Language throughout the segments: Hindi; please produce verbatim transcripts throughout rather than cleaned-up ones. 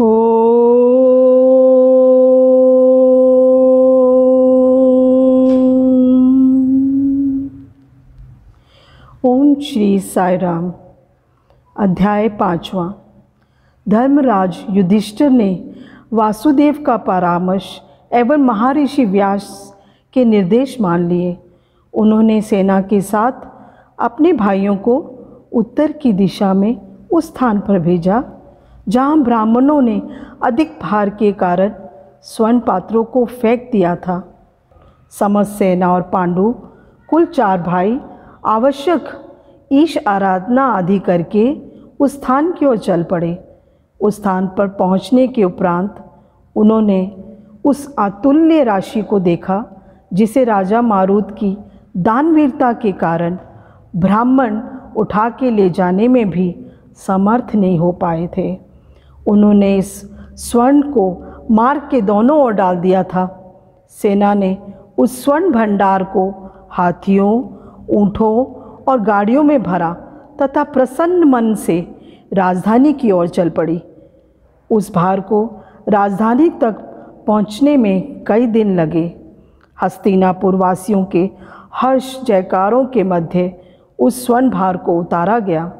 ओम श्री साई राम। अध्याय पांचवा। धर्मराज युधिष्ठिर ने वासुदेव का परामर्श एवं महर्षि व्यास के निर्देश मान लिए। उन्होंने सेना के साथ अपने भाइयों को उत्तर की दिशा में उस स्थान पर भेजा जहां ब्राह्मणों ने अधिक भार के कारण स्वर्ण पात्रों को फेंक दिया था। समस्त सेना और पांडु कुल चार भाई आवश्यक ईश आराधना आदि करके उस स्थान की ओर चल पड़े। उस स्थान पर पहुंचने के उपरांत उन्होंने उस अतुल्य राशि को देखा जिसे राजा मारुत की दानवीरता के कारण ब्राह्मण उठा के ले जाने में भी समर्थ नहीं हो पाए थे। उन्होंने इस स्वर्ण को मार्ग के दोनों ओर डाल दिया था। सेना ने उस स्वर्ण भंडार को हाथियों, ऊँटों और गाड़ियों में भरा तथा प्रसन्न मन से राजधानी की ओर चल पड़ी। उस भार को राजधानी तक पहुंचने में कई दिन लगे। हस्तिनापुर वासियों के हर्ष जयकारों के मध्य उस स्वर्ण भार को उतारा गया।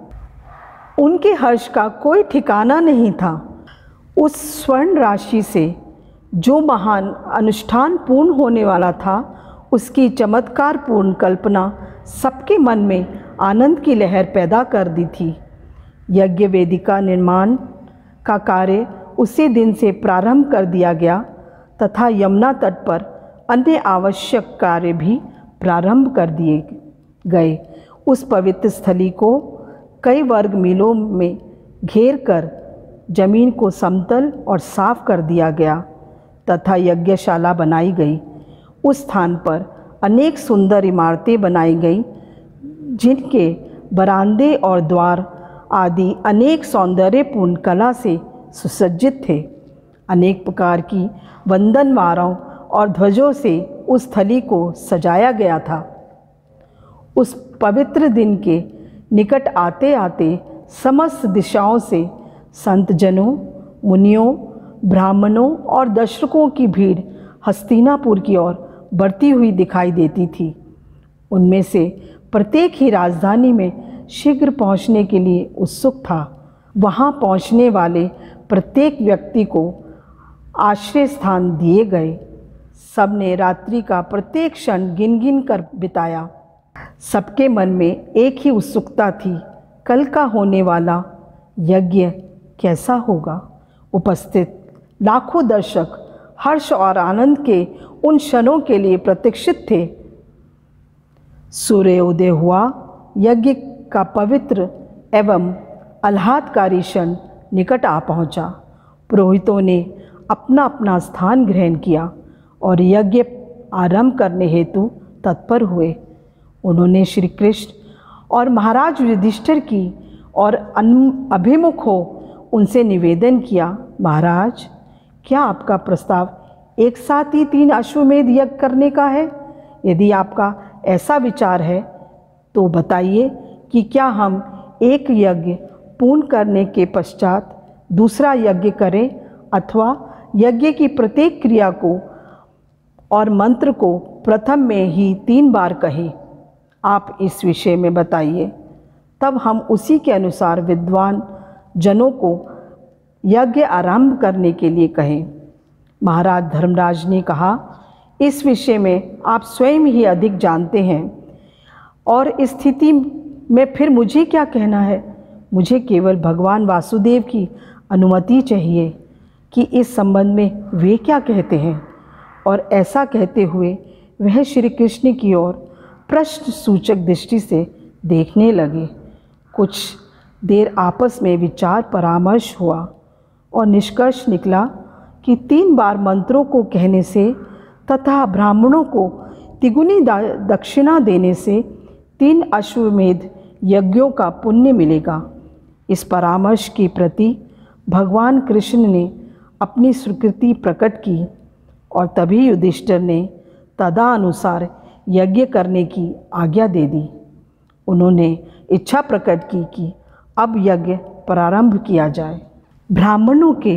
उनके हर्ष का कोई ठिकाना नहीं था। उस स्वर्ण राशि से जो महान अनुष्ठान पूर्ण होने वाला था, उसकी चमत्कारपूर्ण कल्पना सबके मन में आनंद की लहर पैदा कर दी थी। यज्ञ वेदिका निर्माण का कार्य उसी दिन से प्रारंभ कर दिया गया तथा यमुना तट पर अन्य आवश्यक कार्य भी प्रारंभ कर दिए गए। उस पवित्र स्थली को कई वर्ग मीलों में घेर कर जमीन को समतल और साफ कर दिया गया तथा यज्ञशाला बनाई गई। उस स्थान पर अनेक सुंदर इमारतें बनाई गई जिनके बरामदे और द्वार आदि अनेक सौंदर्यपूर्ण कला से सुसज्जित थे। अनेक प्रकार की वंदनवारों और ध्वजों से उस स्थली को सजाया गया था। उस पवित्र दिन के निकट आते आते समस्त दिशाओं से संत जनों, मुनियों, ब्राह्मणों और दर्शकों की भीड़ हस्तिनापुर की ओर बढ़ती हुई दिखाई देती थी। उनमें से प्रत्येक ही राजधानी में शीघ्र पहुंचने के लिए उत्सुक था। वहां पहुंचने वाले प्रत्येक व्यक्ति को आश्रय स्थान दिए गए। सबने रात्रि का प्रत्येक क्षण गिन गिन कर बिताया। सबके मन में एक ही उत्सुकता थी, कल का होने वाला यज्ञ कैसा होगा। उपस्थित लाखों दर्शक हर्ष और आनंद के उन क्षणों के लिए प्रतीक्षित थे। सूर्योदय हुआ। यज्ञ का पवित्र एवं आह्लादकारी क्षण निकट आ पहुंचा। पुरोहितों ने अपना अपना स्थान ग्रहण किया और यज्ञ आरंभ करने हेतु तत्पर हुए। उन्होंने श्री कृष्ण और महाराज युधिष्ठिर की और अभिमुख हो उनसे निवेदन किया, महाराज, क्या आपका प्रस्ताव एक साथ ही तीन अश्वमेध यज्ञ करने का है? यदि आपका ऐसा विचार है तो बताइए कि क्या हम एक यज्ञ पूर्ण करने के पश्चात दूसरा यज्ञ करें अथवा यज्ञ की प्रत्येक क्रिया को और मंत्र को प्रथम में ही तीन बार कहें। आप इस विषय में बताइए, तब हम उसी के अनुसार विद्वान जनों को यज्ञ आरंभ करने के लिए कहें। महाराज धर्मराज ने कहा, इस विषय में आप स्वयं ही अधिक जानते हैं और इस स्थिति में फिर मुझे क्या कहना है। मुझे केवल भगवान वासुदेव की अनुमति चाहिए कि इस संबंध में वे क्या कहते हैं। और ऐसा कहते हुए वह श्री कृष्ण की ओर प्रश्न सूचक दृष्टि से देखने लगे। कुछ देर आपस में विचार परामर्श हुआ और निष्कर्ष निकला कि तीन बार मंत्रों को कहने से तथा ब्राह्मणों को तिगुनी दक्षिणा देने से तीन अश्वमेध यज्ञों का पुण्य मिलेगा। इस परामर्श की प्रति भगवान कृष्ण ने अपनी स्वीकृति प्रकट की और तभी युधिष्ठिर ने तदनुसार यज्ञ करने की आज्ञा दे दी। उन्होंने इच्छा प्रकट की कि अब यज्ञ प्रारंभ किया जाए। ब्राह्मणों के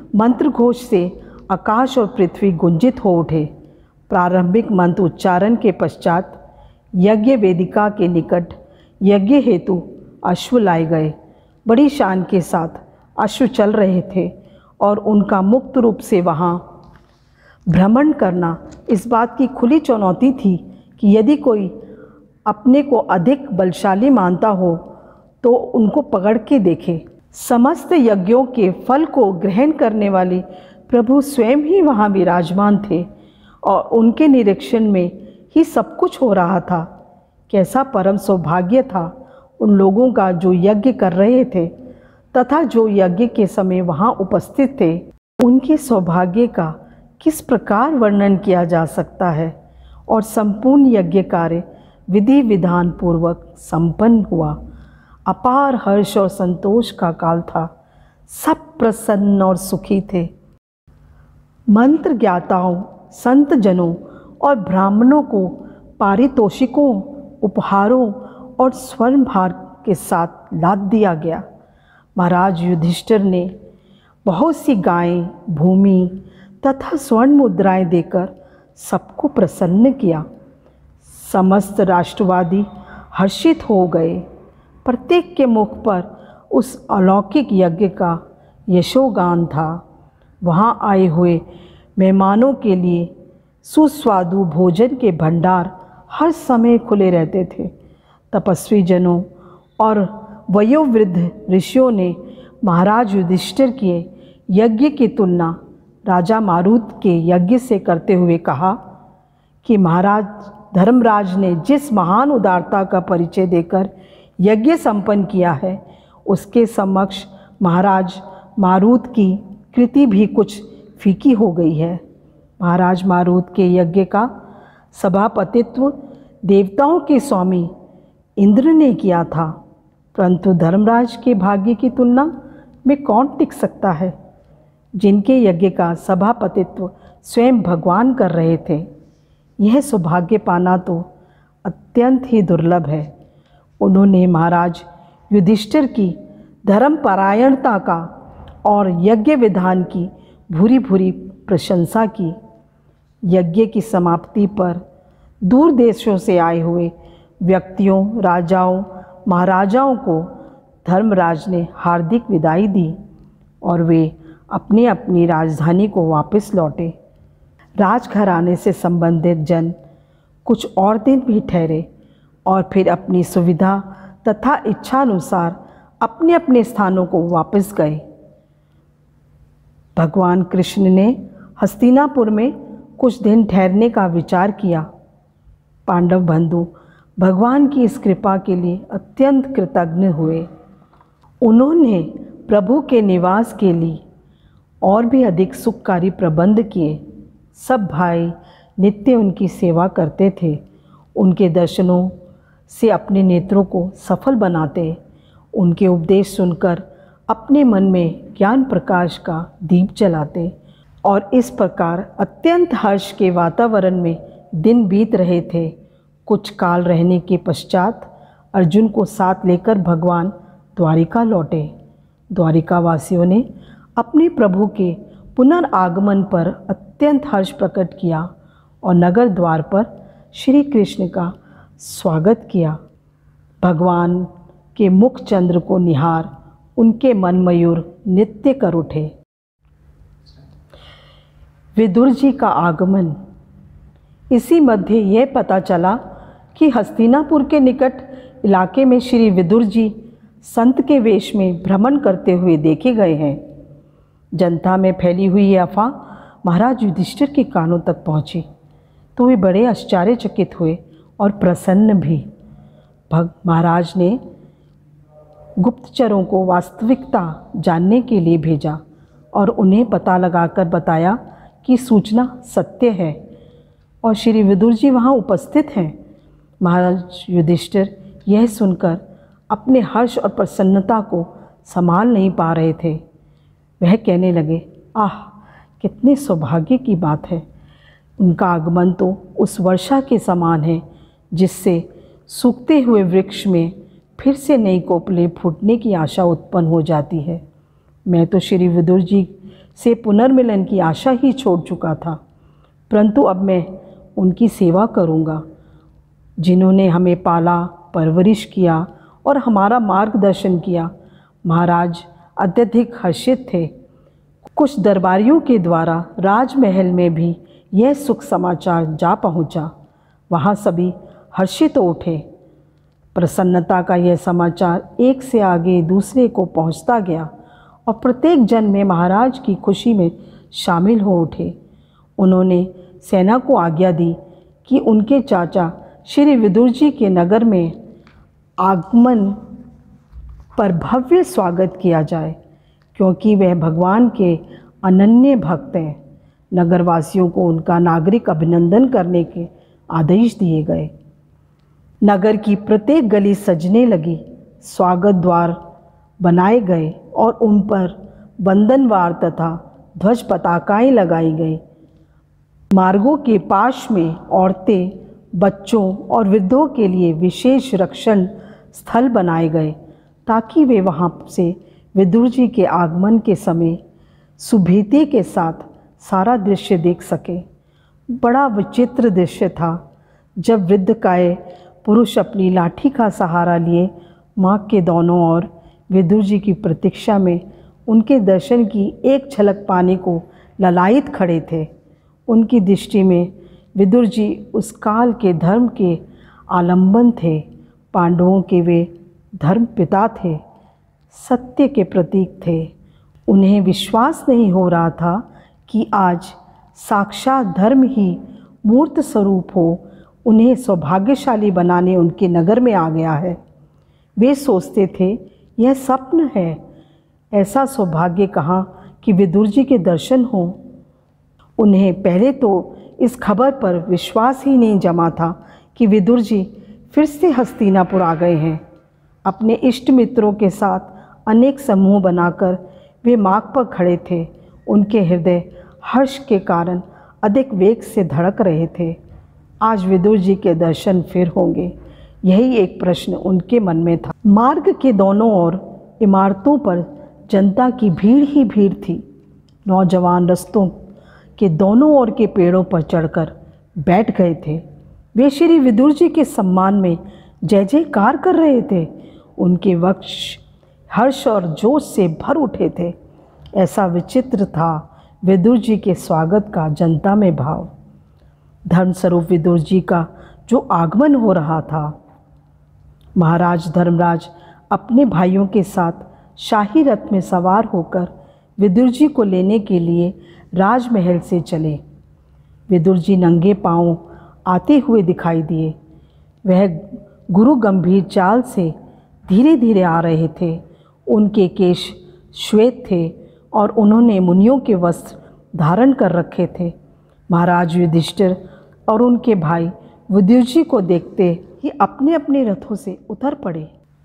मंत्र घोष से आकाश और पृथ्वी गुंजित हो उठे। प्रारंभिक मंत्र उच्चारण के पश्चात यज्ञ वेदिका के निकट यज्ञ हेतु अश्व लाए गए। बड़ी शान के साथ अश्व चल रहे थे और उनका मुक्त रूप से वहाँ भ्रमण करना इस बात की खुली चुनौती थी कि यदि कोई अपने को अधिक बलशाली मानता हो तो उनको पकड़ के देखे। समस्त यज्ञों के फल को ग्रहण करने वाले प्रभु स्वयं ही वहाँ विराजमान थे और उनके निरीक्षण में ही सब कुछ हो रहा था। कैसा परम सौभाग्य था उन लोगों का जो यज्ञ कर रहे थे तथा जो यज्ञ के समय वहाँ उपस्थित थे। उनके सौभाग्य का किस प्रकार वर्णन किया जा सकता है। और संपूर्ण यज्ञ कार्य विधि विधान पूर्वक संपन्न हुआ। अपार हर्ष और संतोष का काल था। सब प्रसन्न और सुखी थे। मंत्र ज्ञाताओं, संत जनों और ब्राह्मणों को पारितोषिकों, उपहारों और स्वर्ण भार के साथ लाद दिया गया। महाराज युधिष्ठिर ने बहुत सी गायें, भूमि तथा स्वर्ण मुद्राएं देकर सबको प्रसन्न किया। समस्त राष्ट्रवादी हर्षित हो गए। प्रत्येक के मुख पर उस अलौकिक यज्ञ का यशोगान था। वहाँ आए हुए मेहमानों के लिए सुस्वादु भोजन के भंडार हर समय खुले रहते थे। तपस्वी जनों और वयोवृद्ध ऋषियों ने महाराज युधिष्ठिर के यज्ञ की तुलना राजा मारुत के यज्ञ से करते हुए कहा कि महाराज धर्मराज ने जिस महान उदारता का परिचय देकर यज्ञ संपन्न किया है उसके समक्ष महाराज मारुत की कृति भी कुछ फीकी हो गई है। महाराज मारुत के यज्ञ का सभापतित्व देवताओं के स्वामी इंद्र ने किया था, परंतु धर्मराज के भाग्य की तुलना में कौन टिक सकता है, जिनके यज्ञ का सभापतित्व स्वयं भगवान कर रहे थे। यह सौभाग्य पाना तो अत्यंत ही दुर्लभ है। उन्होंने महाराज युधिष्ठिर की धर्मपरायणता का और यज्ञ विधान की भूरी भूरी प्रशंसा की। यज्ञ की समाप्ति पर दूर देशों से आए हुए व्यक्तियों, राजाओं, महाराजाओं को धर्मराज ने हार्दिक विदाई दी और वे अपनी अपनी राजधानी को वापस लौटे। राजघराने से संबंधित जन कुछ और दिन भी ठहरे और फिर अपनी सुविधा तथा इच्छा अनुसार अपने अपने स्थानों को वापस गए। भगवान कृष्ण ने हस्तिनापुर में कुछ दिन ठहरने का विचार किया। पांडव बंधु भगवान की इस कृपा के लिए अत्यंत कृतज्ञ हुए। उन्होंने प्रभु के निवास के लिए और भी अधिक सुखकारी प्रबंध किए। सब भाई नित्य उनकी सेवा करते थे। उनके दर्शनों से अपने नेत्रों को सफल बनाते। उनके उपदेश सुनकर अपने मन में ज्ञान प्रकाश का दीप जलाते और इस प्रकार अत्यंत हर्ष के वातावरण में दिन बीत रहे थे। कुछ काल रहने के पश्चात अर्जुन को साथ लेकर भगवान द्वारिका लौटे। द्वारिका वासियों ने अपने प्रभु के पुनर्आगमन पर अत्यंत हर्ष प्रकट किया और नगर द्वार पर श्री कृष्ण का स्वागत किया। भगवान के मुख चंद्र को निहार उनके मन मयूर नृत्य कर उठे। विदुर जी का आगमन। इसी मध्य यह पता चला कि हस्तिनापुर के निकट इलाके में श्री विदुर जी संत के वेश में भ्रमण करते हुए देखे गए हैं। जनता में फैली हुई ये अफवाह महाराज युधिष्ठिर के कानों तक पहुंची तो वे बड़े आश्चर्यचकित हुए और प्रसन्न भी। भग महाराज ने गुप्तचरों को वास्तविकता जानने के लिए भेजा और उन्हें पता लगाकर बताया कि सूचना सत्य है और श्री विदुर जी वहाँ उपस्थित हैं। महाराज युधिष्ठिर यह सुनकर अपने हर्ष और प्रसन्नता को संभाल नहीं पा रहे थे। वह कहने लगे, आह कितने सौभाग्य की बात है। उनका आगमन तो उस वर्षा के समान है जिससे सूखते हुए वृक्ष में फिर से नई कोपलें फूटने की आशा उत्पन्न हो जाती है। मैं तो श्री विदुर जी से पुनर्मिलन की आशा ही छोड़ चुका था, परंतु अब मैं उनकी सेवा करूँगा जिन्होंने हमें पाला, परवरिश किया और हमारा मार्गदर्शन किया। महाराज अत्यधिक हर्षित थे। कुछ दरबारियों के द्वारा राजमहल में भी यह सुख समाचार जा पहुंचा। वहाँ सभी हर्षित हो उठे। प्रसन्नता का यह समाचार एक से आगे दूसरे को पहुंचता गया और प्रत्येक जन में महाराज की खुशी में शामिल हो उठे। उन्होंने सेना को आज्ञा दी कि उनके चाचा श्री विदुर जी के नगर में आगमन पर भव्य स्वागत किया जाए, क्योंकि वह भगवान के अनन्य भक्त हैं। नगरवासियों को उनका नागरिक अभिनंदन करने के आदेश दिए गए। नगर की प्रत्येक गली सजने लगी, स्वागत द्वार बनाए गए और उन पर बंधनवार तथा ध्वज पताकाएँ लगाई गई। मार्गों के पाश में औरतें, बच्चों और वृद्धों के लिए विशेष रक्षण स्थल बनाए गए ताकि वे वहाँ से विदुर जी के आगमन के समय सुभीति के साथ सारा दृश्य देख सके। बड़ा विचित्र दृश्य था जब वृद्धकाय पुरुष अपनी लाठी का सहारा लिए मार्ग के दोनों ओर विदुर जी की प्रतीक्षा में उनके दर्शन की एक झलक पाने को ललायित खड़े थे। उनकी दृष्टि में विदुर जी उस काल के धर्म के आलंबन थे। पांडवों के वे धर्म पिता थे, सत्य के प्रतीक थे। उन्हें विश्वास नहीं हो रहा था कि आज साक्षात धर्म ही मूर्त स्वरूप हो उन्हें सौभाग्यशाली बनाने उनके नगर में आ गया है। वे सोचते थे यह स्वप्न है। ऐसा सौभाग्य कहाँ कि विदुर जी के दर्शन हो। उन्हें पहले तो इस खबर पर विश्वास ही नहीं जमा था कि विदुर जी फिर से हस्तिनापुर आ गए हैं। अपने इष्ट मित्रों के साथ अनेक समूह बनाकर वे मार्ग पर खड़े थे। उनके हृदय हर्ष के कारण अधिक वेग से धड़क रहे थे। आज विदुर जी के दर्शन फिर होंगे, यही एक प्रश्न उनके मन में था। मार्ग के दोनों ओर इमारतों पर जनता की भीड़ ही भीड़ थी। नौजवान रस्तों के दोनों ओर के पेड़ों पर चढ़कर बैठ गए थे। वे श्री विदुर जी के सम्मान में जय जयकार कर रहे थे। उनके वक्ष हर्ष और जोश से भर उठे थे। ऐसा विचित्र था विदुर जी के स्वागत का जनता में भाव। धर्मस्वरूप विदुर जी का जो आगमन हो रहा था। महाराज धर्मराज अपने भाइयों के साथ शाही रथ में सवार होकर विदुर जी को लेने के लिए राजमहल से चले। विदुर जी नंगे पांव आते हुए दिखाई दिए। वह गुरु गंभीर चाल से धीरे धीरे आ रहे थे। उनके केश श्वेत थे और उन्होंने मुनियों के वस्त्र धारण कर रखे थे। महाराज युधिष्ठिर और उनके भाई विदुर जी को देखते ही अपने अपने रथों से उतर पड़े।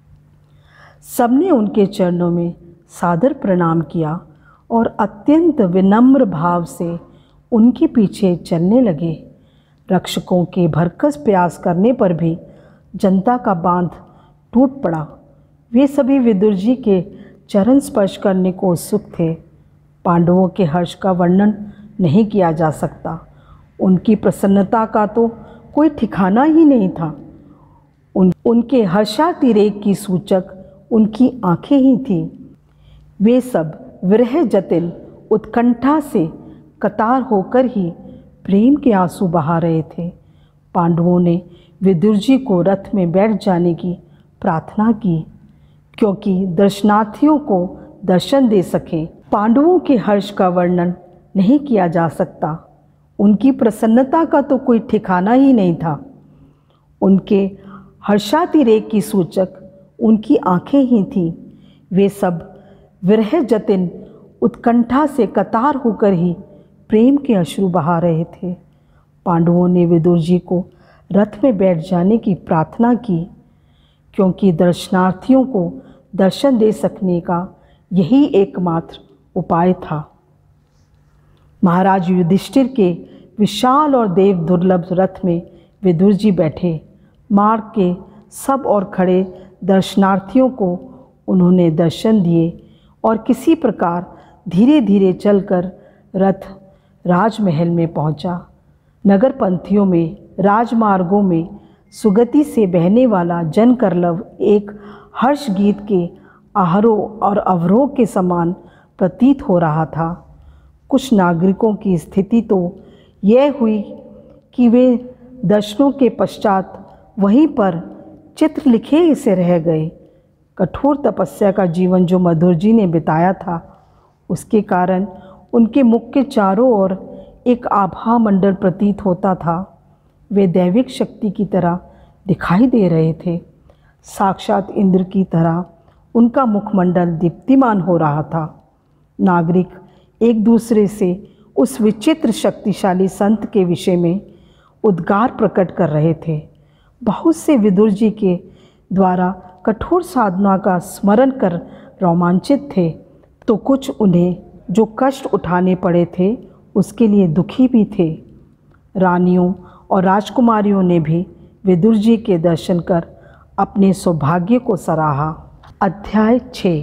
सबने उनके चरणों में सादर प्रणाम किया और अत्यंत विनम्र भाव से उनके पीछे चलने लगे। रक्षकों के भरकस प्रयास करने पर भी जनता का बांध टूट पड़ा। वे सभी विदुर जी के चरण स्पर्श करने को उत्सुक थे। पांडवों के हर्ष का वर्णन नहीं किया जा सकता। उनकी प्रसन्नता का तो कोई ठिकाना ही नहीं था। उन उनके हर्षातिरेक की सूचक उनकी आंखें ही थीं। वे सब विरह जटिल उत्कंठा से कतार होकर ही प्रेम के आंसू बहा रहे थे। पांडवों ने विदुर जी को रथ में बैठ जाने की प्रार्थना की, क्योंकि दर्शनार्थियों को दर्शन दे सकें। पांडवों के हर्ष का वर्णन नहीं किया जा सकता। उनकी प्रसन्नता का तो कोई ठिकाना ही नहीं था। उनके हर्षातिरेक की सूचक उनकी आंखें ही थीं। वे सब विरह जतिन उत्कंठा से कतार होकर ही प्रेम के अश्रु बहा रहे थे। पांडवों ने विदुर जी को रथ में बैठ जाने की प्रार्थना की, क्योंकि दर्शनार्थियों को दर्शन दे सकने का यही एकमात्र उपाय था। महाराज युधिष्ठिर के विशाल और देव दुर्लभ रथ में विदुर जी बैठे। मार्ग के सब और खड़े दर्शनार्थियों को उन्होंने दर्शन दिए और किसी प्रकार धीरे धीरे चलकर रथ राजमहल में पहुंचा। नगरपंथियों में, राजमार्गों में सुगति से बहने वाला जनकरलव एक हर्ष गीत के आरोह और अवरोह के समान प्रतीत हो रहा था। कुछ नागरिकों की स्थिति तो यह हुई कि वे दर्शनों के पश्चात वहीं पर चित्र लिखे से रह गए। कठोर तपस्या का जीवन जो मधुर जी ने बिताया था, उसके कारण उनके मुख के चारों ओर एक आभा मंडल प्रतीत होता था। वे दैविक शक्ति की तरह दिखाई दे रहे थे। साक्षात इंद्र की तरह उनका मुखमंडल दीप्तिमान हो रहा था। नागरिक एक दूसरे से उस विचित्र शक्तिशाली संत के विषय में उद्गार प्रकट कर रहे थे। बहुत से विदुर जी के द्वारा कठोर साधना का स्मरण कर रोमांचित थे, तो कुछ उन्हें जो कष्ट उठाने पड़े थे उसके लिए दुखी भी थे। रानियों और राजकुमारियों ने भी विदुर जी के दर्शन कर अपने सौभाग्य को सराहा। अध्याय छः।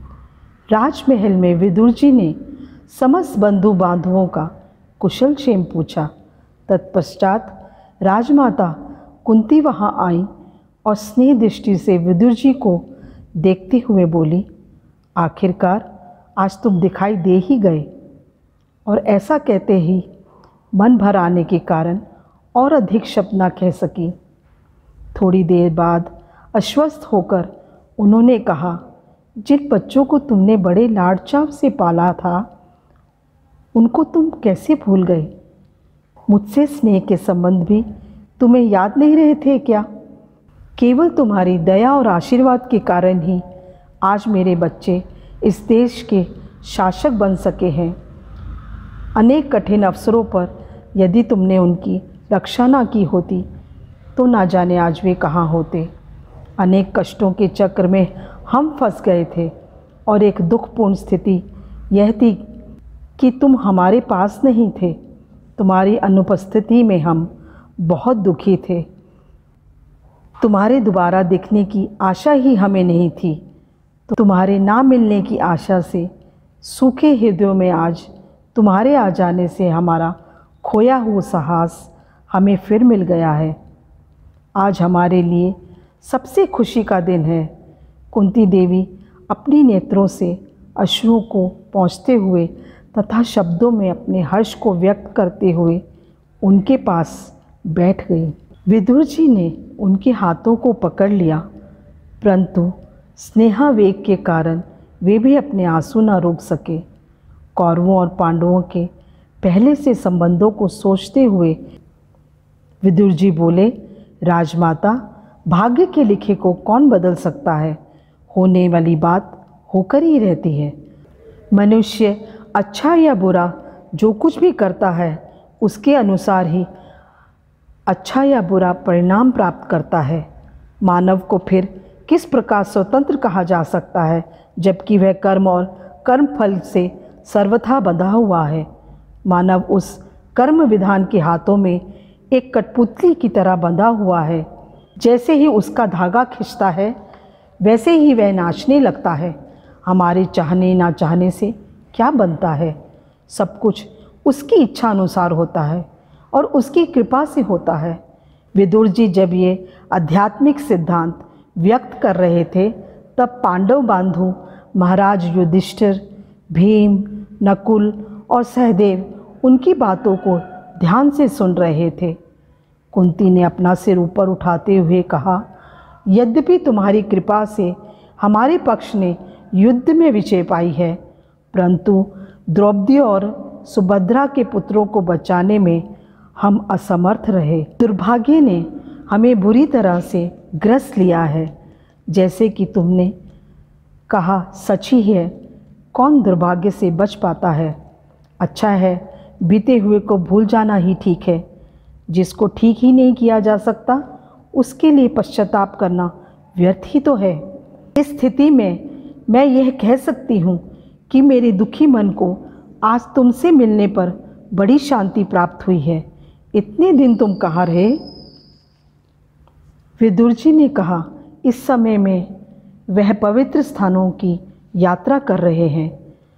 राजमहल में विदुर जी ने समस्त बंधु बांधवों का कुशल क्षेम पूछा। तत्पश्चात राजमाता कुंती वहाँ आई और स्नेह दृष्टि से विदुर जी को देखते हुए बोली, आखिरकार आज तुम दिखाई दे ही गए। और ऐसा कहते ही मन भर आने के कारण और अधिक शब्द न कह सकी। थोड़ी देर बाद आश्वस्त होकर उन्होंने कहा, जिन बच्चों को तुमने बड़े लाड़ चाव से पाला था, उनको तुम कैसे भूल गए? मुझसे स्नेह के संबंध भी तुम्हें याद नहीं रहे थे क्या? केवल तुम्हारी दया और आशीर्वाद के कारण ही आज मेरे बच्चे इस देश के शासक बन सके हैं। अनेक कठिन अवसरों पर यदि तुमने उनकी रक्षा ना की होती तो ना जाने आज वे कहाँ होते। अनेक कष्टों के चक्र में हम फंस गए थे और एक दुखपूर्ण स्थिति यह थी कि तुम हमारे पास नहीं थे। तुम्हारी अनुपस्थिति में हम बहुत दुखी थे। तुम्हारे दोबारा दिखने की आशा ही हमें नहीं थी। तो तुम्हारे ना मिलने की आशा से सूखे हृदयों में आज तुम्हारे आ जाने से हमारा खोया हुआ साहस हमें फिर मिल गया है। आज हमारे लिए सबसे खुशी का दिन है। कुंती देवी अपनी नेत्रों से अश्रुओं को पोंछते हुए तथा शब्दों में अपने हर्ष को व्यक्त करते हुए उनके पास बैठ गई। विदुर जी ने उनके हाथों को पकड़ लिया, परंतु स्नेहावेग के कारण वे भी अपने आंसू न रोक सके। कौरवों और पांडवों के पहले से संबंधों को सोचते हुए विदुर जी बोले, राजमाता, भाग्य के लिखे को कौन बदल सकता है? होने वाली बात होकर ही रहती है। मनुष्य अच्छा या बुरा जो कुछ भी करता है उसके अनुसार ही अच्छा या बुरा परिणाम प्राप्त करता है। मानव को फिर किस प्रकार स्वतंत्र कहा जा सकता है जबकि वह कर्म और कर्म फल से सर्वथा बंधा हुआ है। मानव उस कर्म विधान के हाथों में एक कठपुतली की तरह बंधा हुआ है। जैसे ही उसका धागा खिंचता है वैसे ही वह नाचने लगता है। हमारे चाहने ना चाहने से क्या बनता है? सब कुछ उसकी इच्छा अनुसार होता है और उसकी कृपा से होता है। विदुर जी जब ये आध्यात्मिक सिद्धांत व्यक्त कर रहे थे तब पांडव बांधु महाराज युधिष्ठिर, भीम, नकुल और सहदेव उनकी बातों को ध्यान से सुन रहे थे। कुंती ने अपना सिर ऊपर उठाते हुए कहा, यद्यपि तुम्हारी कृपा से हमारे पक्ष ने युद्ध में विजय पाई है, परंतु द्रौपदी और सुभद्रा के पुत्रों को बचाने में हम असमर्थ रहे। दुर्भाग्य ने हमें बुरी तरह से ग्रस लिया है। जैसे कि तुमने कहा सच ही है, कौन दुर्भाग्य से बच पाता है? अच्छा है, बीते हुए को भूल जाना ही ठीक है। जिसको ठीक ही नहीं किया जा सकता उसके लिए पश्चाताप करना व्यर्थ ही तो है। इस स्थिति में मैं यह कह सकती हूँ कि मेरे दुखी मन को आज तुमसे मिलने पर बड़ी शांति प्राप्त हुई है। इतने दिन तुम कहाँ रहे? विदुर जी ने कहा, इस समय में वह पवित्र स्थानों की यात्रा कर रहे हैं।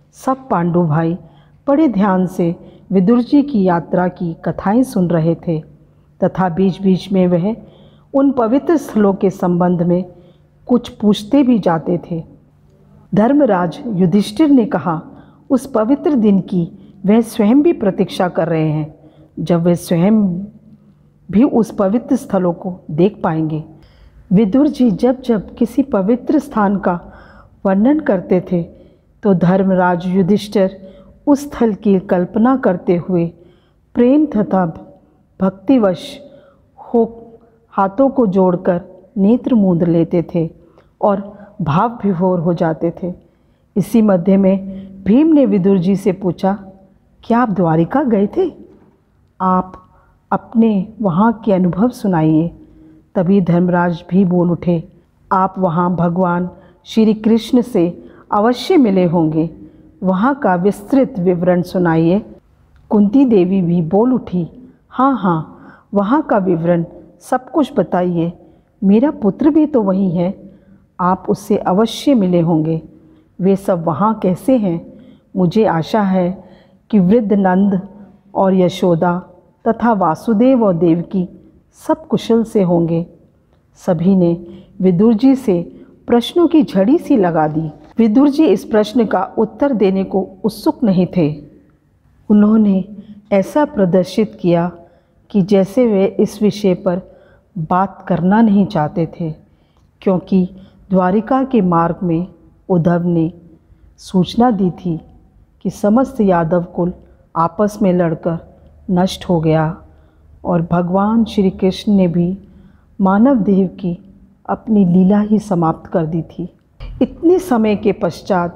सब पांडु भाई बड़े ध्यान से विदुर जी की यात्रा की कथाएं सुन रहे थे तथा बीच बीच में वह उन पवित्र स्थलों के संबंध में कुछ पूछते भी जाते थे। धर्मराज युधिष्ठिर ने कहा, उस पवित्र दिन की वह स्वयं भी प्रतीक्षा कर रहे हैं, जब वे स्वयं भी उस पवित्र स्थलों को देख पाएंगे। विदुर जी जब जब किसी पवित्र स्थान का वर्णन करते थे तो धर्मराज युधिष्ठिर उस स्थल की कल्पना करते हुए प्रेम तथा भक्तिवश हो हाथों को जोड़कर नेत्र मूंद लेते थे और भाव विभोर हो जाते थे। इसी मध्य में भीम ने विदुर जी से पूछा, क्या आप द्वारिका गए थे? आप अपने वहाँ के अनुभव सुनाइए। तभी धर्मराज भी बोल उठे, आप वहाँ भगवान श्री कृष्ण से अवश्य मिले होंगे, वहाँ का विस्तृत विवरण सुनाइए। कुंती देवी भी बोल उठी, हाँ हाँ, वहाँ का विवरण सब कुछ बताइए। मेरा पुत्र भी तो वहीं है, आप उससे अवश्य मिले होंगे। वे सब वहाँ कैसे हैं? मुझे आशा है कि वृद्ध नंद और यशोदा तथा वासुदेव और देवकी सब कुशल से होंगे। सभी ने विदुर जी से प्रश्नों की झड़ी सी लगा दी। विदुर जी इस प्रश्न का उत्तर देने को उत्सुक नहीं थे। उन्होंने ऐसा प्रदर्शित किया कि जैसे वे इस विषय पर बात करना नहीं चाहते थे, क्योंकि द्वारिका के मार्ग में उद्धव ने सूचना दी थी कि समस्त यादव कुल आपस में लड़कर नष्ट हो गया और भगवान श्री कृष्ण ने भी मानव देह की अपनी लीला ही समाप्त कर दी थी। इतने समय के पश्चात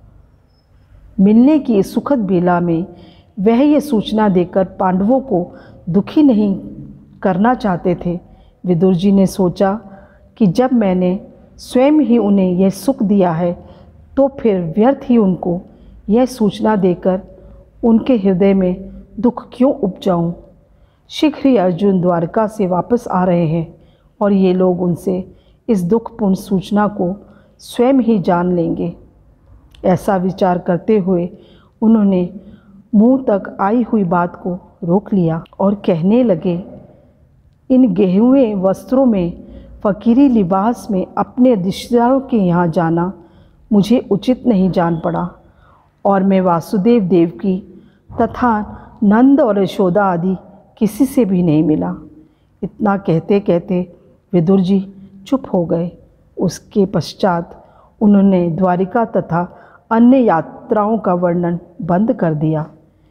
मिलने की इस सुखद बेला में वह ये सूचना देकर पांडवों को दुखी नहीं करना चाहते थे। विदुर जी ने सोचा कि जब मैंने स्वयं ही उन्हें यह सुख दिया है तो फिर व्यर्थ ही उनको यह सूचना देकर उनके हृदय में दुख क्यों उपजाऊं। शीघ्र ही अर्जुन द्वारका से वापस आ रहे हैं और ये लोग उनसे इस दुखपूर्ण सूचना को स्वयं ही जान लेंगे। ऐसा विचार करते हुए उन्होंने मुंह तक आई हुई बात को रोक लिया और कहने लगे, इन गेहुए वस्त्रों में फकीरी लिबास में अपने रिश्तेदारों के यहाँ जाना मुझे उचित नहीं जान पड़ा और मैं वासुदेव देवकी तथा नंद और यशोदा आदि किसी से भी नहीं मिला। इतना कहते कहते विदुर जी चुप हो गए। उसके पश्चात उन्होंने द्वारिका तथा अन्य यात्राओं का वर्णन बंद कर दिया।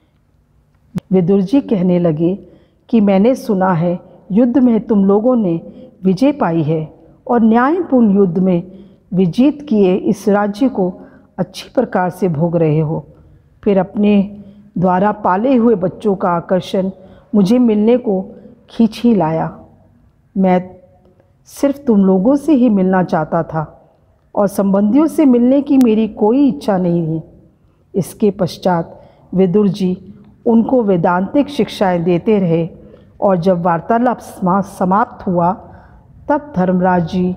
विदुर जी कहने लगे कि मैंने सुना है युद्ध में तुम लोगों ने विजय पाई है और न्यायपूर्ण युद्ध में विजित किए इस राज्य को अच्छी प्रकार से भोग रहे हो। फिर अपने द्वारा पाले हुए बच्चों का आकर्षण मुझे मिलने को खींच ही लाया। मैं सिर्फ तुम लोगों से ही मिलना चाहता था और संबंधियों से मिलने की मेरी कोई इच्छा नहीं है। इसके पश्चात विदुर जी उनको वेदांतिक शिक्षाएं देते रहे और जब वार्तालाप समाप्त हुआ तब धर्मराज जी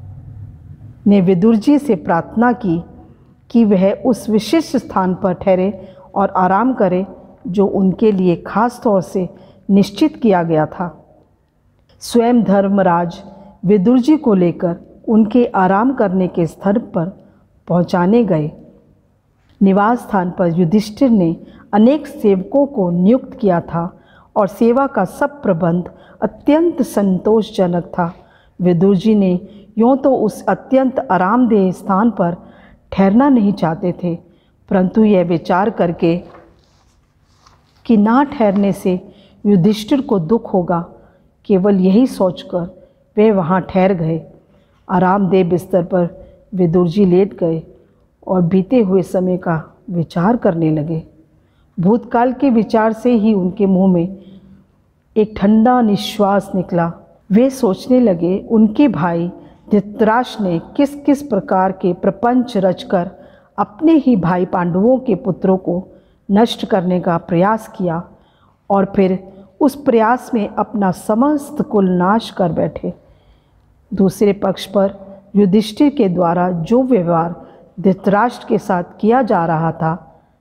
ने विदुर जी से प्रार्थना की कि वह उस विशिष्ट स्थान पर ठहरे और आराम करें जो उनके लिए खास तौर से निश्चित किया गया था। स्वयं धर्मराज विदुर जी को लेकर उनके आराम करने के स्थल पर पहुंचाने गए। निवास स्थान पर युधिष्ठिर ने अनेक सेवकों को नियुक्त किया था और सेवा का सब प्रबंध अत्यंत संतोषजनक था। विदुर जी ने यूँ तो उस अत्यंत आरामदेह स्थान पर ठहरना नहीं चाहते थे, परंतु यह विचार करके कि ना ठहरने से युधिष्ठिर को दुख होगा, केवल यही सोचकर वे वहाँ ठहर गए। आरामदेह बिस्तर पर विदुर जी लेट गए और बीते हुए समय का विचार करने लगे। भूतकाल के विचार से ही उनके मुंह में एक ठंडा निश्वास निकला। वे सोचने लगे उनके भाई धृतराष्ट्र ने किस किस प्रकार के प्रपंच रचकर अपने ही भाई पांडवों के पुत्रों को नष्ट करने का प्रयास किया और फिर उस प्रयास में अपना समस्त कुल नाश कर बैठे। दूसरे पक्ष पर युधिष्ठिर के द्वारा जो व्यवहार धृतराष्ट्र के साथ किया जा रहा था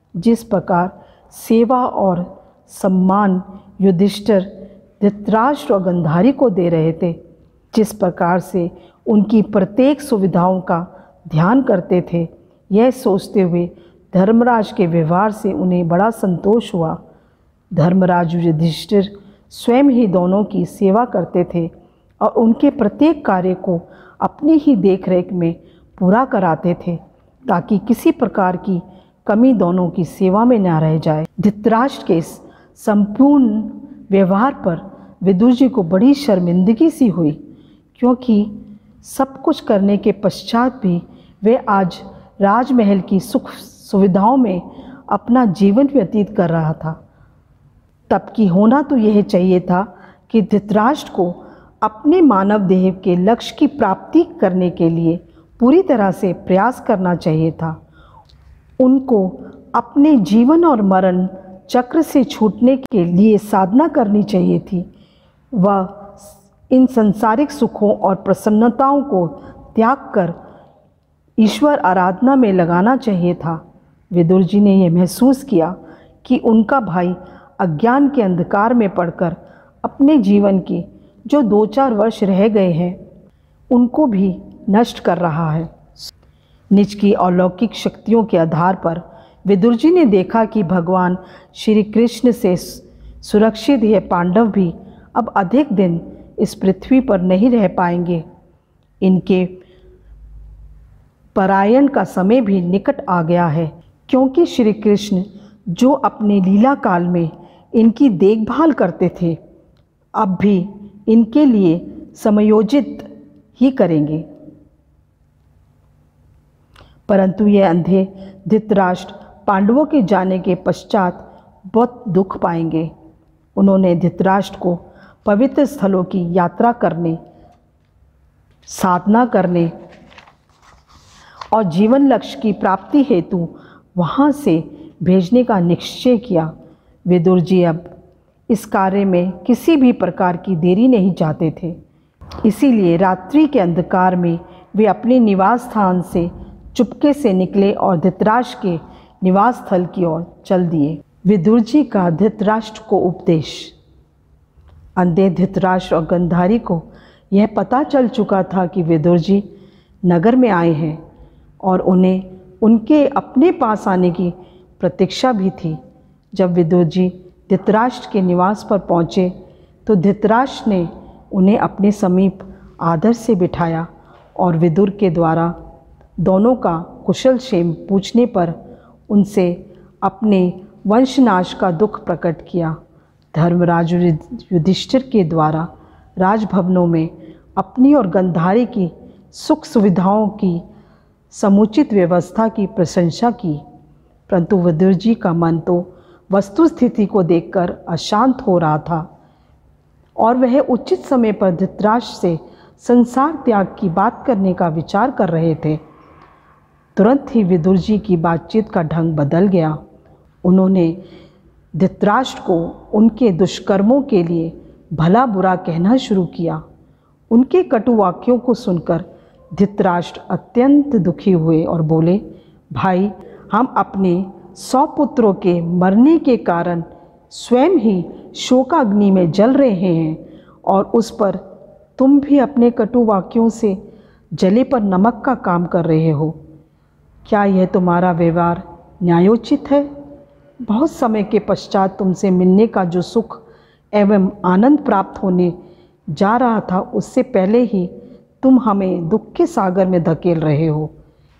जिस प्रकार सेवा और सम्मान युधिष्ठिर धृतराष्ट्र और गंधारी को दे रहे थे, जिस प्रकार से उनकी प्रत्येक सुविधाओं का ध्यान करते थे, यह सोचते हुए धर्मराज के व्यवहार से उन्हें बड़ा संतोष हुआ। धर्मराज युधिष्ठिर स्वयं ही दोनों की सेवा करते थे और उनके प्रत्येक कार्य को अपनी ही देखरेख में पूरा कराते थे, ताकि किसी प्रकार की कमी दोनों की सेवा में न रह जाए। धृतराष्ट्र के इस संपूर्ण व्यवहार पर विदुर जी को बड़ी शर्मिंदगी सी हुई, क्योंकि सब कुछ करने के पश्चात भी वे आज राजमहल की सुख सुविधाओं में अपना जीवन व्यतीत कर रहा था। तब की होना तो यह चाहिए था कि धृतराष्ट्र को अपने मानव देह के लक्ष्य की प्राप्ति करने के लिए पूरी तरह से प्रयास करना चाहिए था। उनको अपने जीवन और मरण चक्र से छूटने के लिए साधना करनी चाहिए थी। वह इन संसारिक सुखों और प्रसन्नताओं को त्याग कर ईश्वर आराधना में लगाना चाहिए था। विदुर जी ने यह महसूस किया कि उनका भाई अज्ञान के अंधकार में पड़कर अपने जीवन के जो दो चार वर्ष रह गए हैं उनको भी नष्ट कर रहा है। निज की अलौकिक शक्तियों के आधार पर विदुर जी ने देखा कि भगवान श्री कृष्ण से सुरक्षित यह पांडव भी अब अधिक दिन इस पृथ्वी पर नहीं रह पाएंगे। इनके पलायन का समय भी निकट आ गया है, क्योंकि श्री कृष्ण जो अपने लीला काल में इनकी देखभाल करते थे, अब भी इनके लिए समयोजित ही करेंगे। परंतु ये अंधे धृतराष्ट्र पांडवों के जाने के पश्चात बहुत दुख पाएंगे। उन्होंने धृतराष्ट्र को पवित्र स्थलों की यात्रा करने, साधना करने और जीवन लक्ष्य की प्राप्ति हेतु वहाँ से भेजने का निश्चय किया। विदुर जी अब इस कार्य में किसी भी प्रकार की देरी नहीं चाहते थे, इसीलिए रात्रि के अंधकार में वे अपने निवास स्थान से चुपके से निकले और धृतराष्ट्र के निवास स्थल की ओर चल दिए। विदुर जी का धृतराष्ट्र को उपदेश। अंधे धृतराष्ट्र और गंधारी को यह पता चल चुका था कि विदुर जी नगर में आए हैं और उन्हें उनके अपने पास आने की प्रतीक्षा भी थी। जब विदुर जी धृतराष्ट्र के निवास पर पहुँचे तो धृतराष्ट्र ने उन्हें अपने समीप आदर से बिठाया और विदुर के द्वारा दोनों का कुशल क्षेम पूछने पर उनसे अपने वंशनाश का दुख प्रकट किया। धर्मराज युधिष्ठिर के द्वारा राजभवनों में अपनी और गंधारी की सुख सुविधाओं की समुचित व्यवस्था की प्रशंसा की, परंतु विदुर जी का मन तो वस्तु स्थिति को देखकर अशांत हो रहा था और वह उचित समय पर धृतराष्ट्र से संसार त्याग की बात करने का विचार कर रहे थे। तुरंत ही विदुर जी की बातचीत का ढंग बदल गया। उन्होंने धृतराष्ट्र को उनके दुष्कर्मों के लिए भला बुरा कहना शुरू किया। उनके कटु वाक्यों को सुनकर धृतराष्ट्र अत्यंत दुखी हुए और बोले, भाई, हम अपने सौ पुत्रों के मरने के कारण स्वयं ही शोकाग्नि में जल रहे हैं और उस पर तुम भी अपने कटु वाक्यों से जले पर नमक का काम कर रहे हो। क्या यह तुम्हारा व्यवहार न्यायोचित है? बहुत समय के पश्चात तुमसे मिलने का जो सुख एवं आनंद प्राप्त होने जा रहा था, उससे पहले ही तुम हमें दुख के सागर में धकेल रहे हो।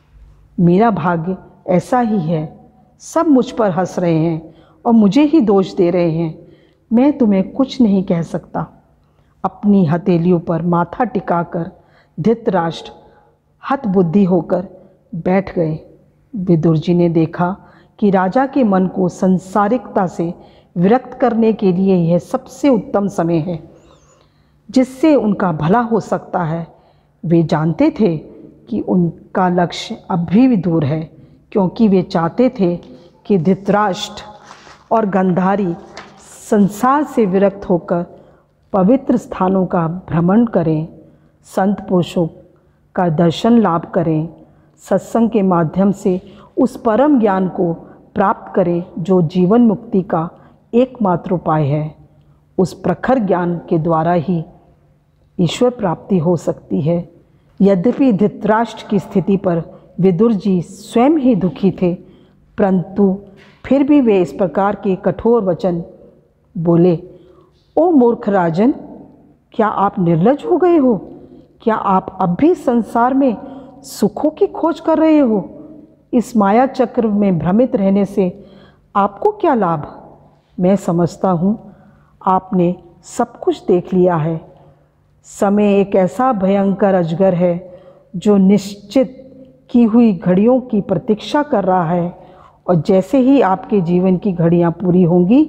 मेरा भाग्य ऐसा ही है। सब मुझ पर हंस रहे हैं और मुझे ही दोष दे रहे हैं। मैं तुम्हें कुछ नहीं कह सकता। अपनी हथेलियों पर माथा टिकाकर धृतराष्ट्र हतबुद्धि होकर बैठ गए। विदुर जी ने देखा कि राजा के मन को संसारिकता से विरक्त करने के लिए यह सबसे उत्तम समय है जिससे उनका भला हो सकता है। वे जानते थे कि उनका लक्ष्य अब भी दूर है, क्योंकि वे चाहते थे कि धृतराष्ट्र और गंधारी संसार से विरक्त होकर पवित्र स्थानों का भ्रमण करें, संत पुरुषों का दर्शन लाभ करें, सत्संग के माध्यम से उस परम ज्ञान को प्राप्त करें जो जीवन मुक्ति का एकमात्र उपाय है। उस प्रखर ज्ञान के द्वारा ही ईश्वर प्राप्ति हो सकती है। यद्यपि धृतराष्ट्र की स्थिति पर विदुर जी स्वयं ही दुखी थे, परंतु फिर भी वे इस प्रकार के कठोर वचन बोले। ओ मूर्ख राजन, क्या आप निर्लज हो गए हो? क्या आप अब भी संसार में सुखों की खोज कर रहे हो? इस माया चक्र में भ्रमित रहने से आपको क्या लाभ? मैं समझता हूँ आपने सब कुछ देख लिया है। समय एक ऐसा भयंकर अजगर है जो निश्चित की हुई घड़ियों की प्रतीक्षा कर रहा है, और जैसे ही आपके जीवन की घड़ियाँ पूरी होंगी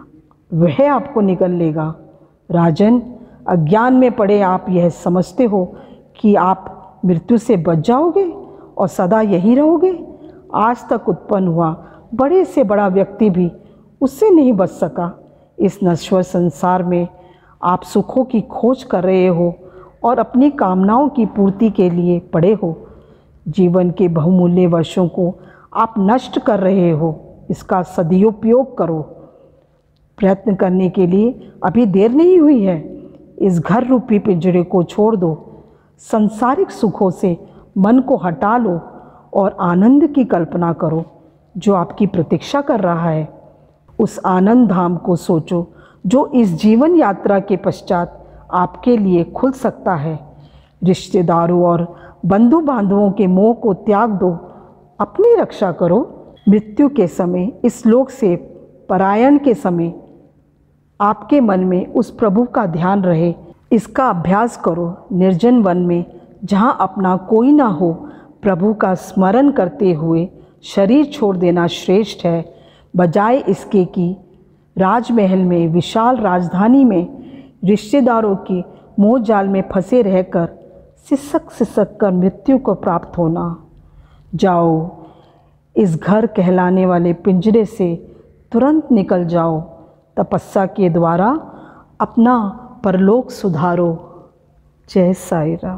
वह आपको निगल लेगा। राजन, अज्ञान में पड़े आप यह समझते हो कि आप मृत्यु से बच जाओगे और सदा यही रहोगे। आज तक उत्पन्न हुआ बड़े से बड़ा व्यक्ति भी उससे नहीं बच सका। इस नश्वर संसार में आप सुखों की खोज कर रहे हो और अपनी कामनाओं की पूर्ति के लिए पड़े हो। जीवन के बहुमूल्य वर्षों को आप नष्ट कर रहे हो। इसका सदुपयोग करो। प्रयत्न करने के लिए अभी देर नहीं हुई है। इस घर रूपी पिंजरे को छोड़ दो, सांसारिक सुखों से मन को हटा लो और आनंद की कल्पना करो जो आपकी प्रतीक्षा कर रहा है। उस आनंद धाम को सोचो जो इस जीवन यात्रा के पश्चात आपके लिए खुल सकता है। रिश्तेदारों और बंधु बांधवों के मोह को त्याग दो, अपनी रक्षा करो। मृत्यु के समय, इस लोक से पलायन के समय आपके मन में उस प्रभु का ध्यान रहे, इसका अभ्यास करो। निर्जन वन में जहाँ अपना कोई ना हो, प्रभु का स्मरण करते हुए शरीर छोड़ देना श्रेष्ठ है, बजाय इसके कि राजमहल में, विशाल राजधानी में रिश्तेदारों की मोह जाल में फंसे रहकर सिसक सिसक कर मृत्यु को प्राप्त होना। जाओ, इस घर कहलाने वाले पिंजरे से तुरंत निकल जाओ। तपस्या के द्वारा अपना परलोक सुधारो। जय साईं राम।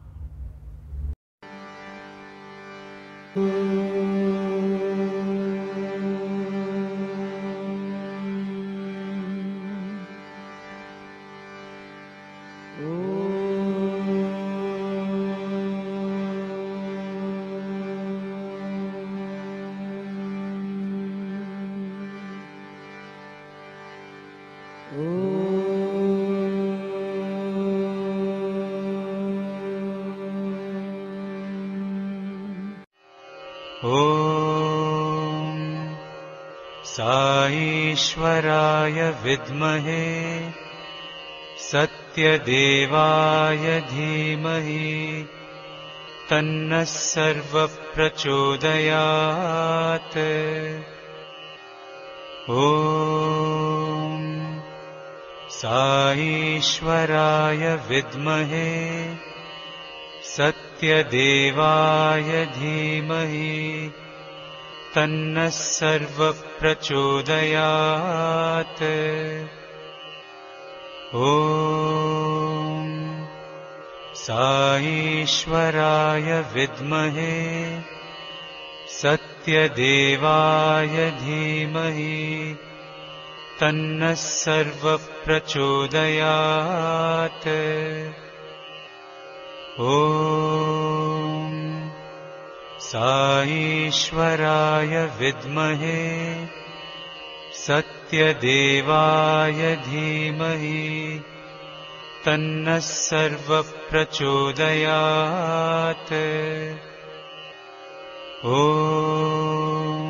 ॐ साईश्वराय विद्महे सत्यदेवाय धीमहि तन्नः सर्वप्रचोदयात्। ॐ साईश्वराय विद्महे सत्यदेवाय धीमहि तन्नः सर्वप्रचोदयात्। ॐ साईश्वराय विद्महे सत्यदेवाय धीमहि तन्नः सर्वप्रचोदयात्। ॐ साईश्वराय विद्महे सत्यदेवाय धीमहि तन्नः सर्वप्रचोदयात्। ॐ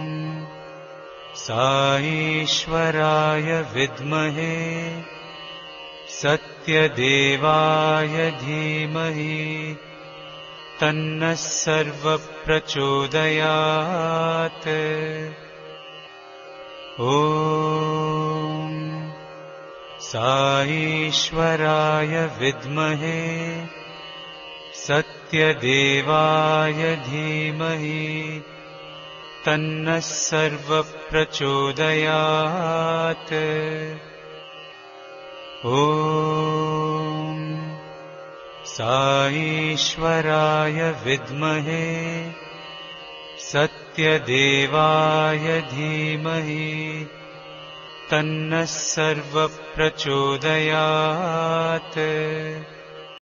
साईश्वराय विद्महे सत्यदेवाय धीमहि तन्नः सर्वप्रचोदयात्। ॐ साईश्वराय विद्महे सत्यदेवाय धीमहि तन्नः सर्वप्रचोदयात्। ॐ साईश्वराय विद्महे सत्यदेवाय सत्यदेवाय धीमहि तन्नः सर्वप्रचोदयात्।